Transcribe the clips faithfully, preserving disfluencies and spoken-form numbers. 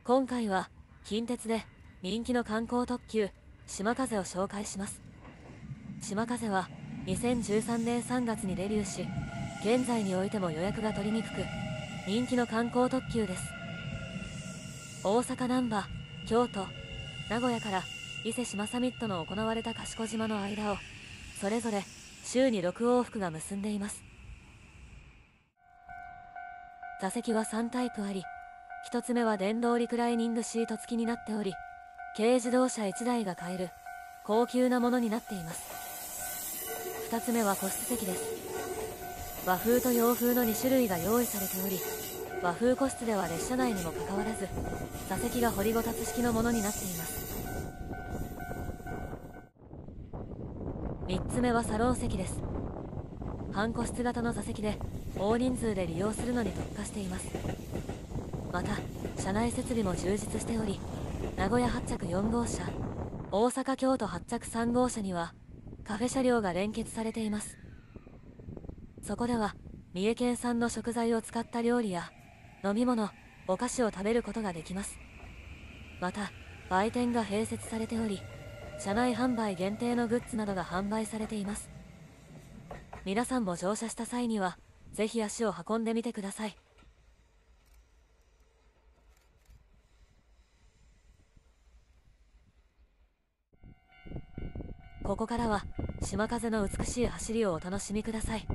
今回は近鉄で人気の観光特急島風を紹介します。島風はにせんじゅうさんねんさんがつにデビューし、現在においても予約が取りにくく人気の観光特急です。大阪難波、京都、名古屋から伊勢志摩サミットの行われた賢島の間をそれぞれ週にろく往復が結んでいます。座席はさんタイプあり、ひとつめは電動リクライニングシート付きになっており、軽自動車いちだいが買える高級なものになっています。ふたつめは個室席です。和風と洋風のにしゅるいが用意されており、和風個室では列車内にもかかわらず座席が掘りごたつ式のものになっています。みっつめはサロン席です。半個室型の座席で大人数で利用するのに特化しています。また車内設備も充実しており、名古屋発着よん号車、大阪京都発着さん号車にはカフェ車両が連結されています。そこでは三重県産の食材を使った料理や飲み物、お菓子を食べることができます。また売店が併設されており、車内販売限定のグッズなどが販売されています。皆さんも乗車した際にはぜひ足を運んでみてください。ここからは島風の美しい走りをお楽しみください。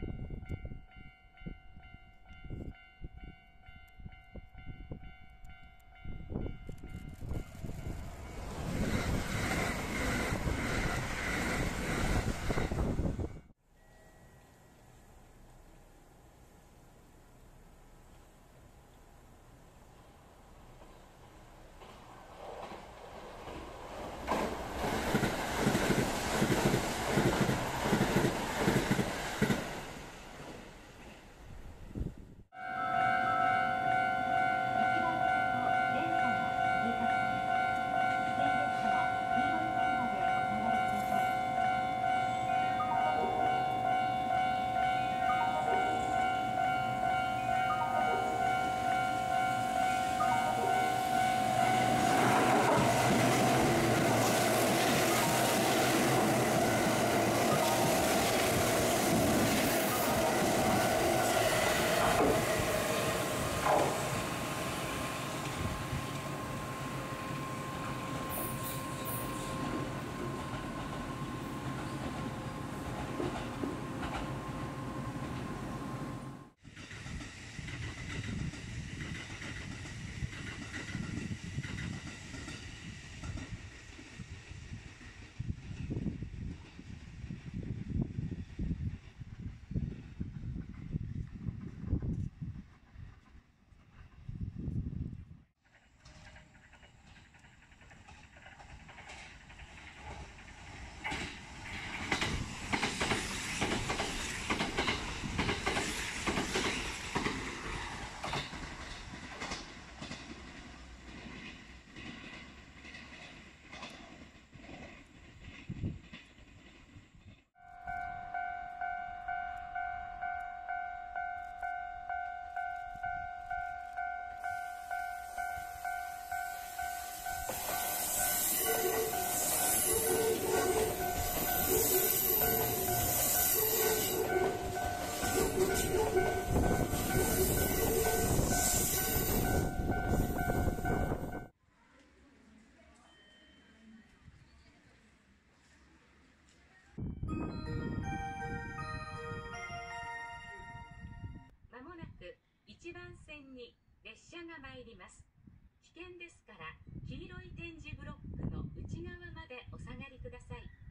まもなくいちばん線に列車が参ります。危険ですから黄色い点字ブロックの内側までお下がりください。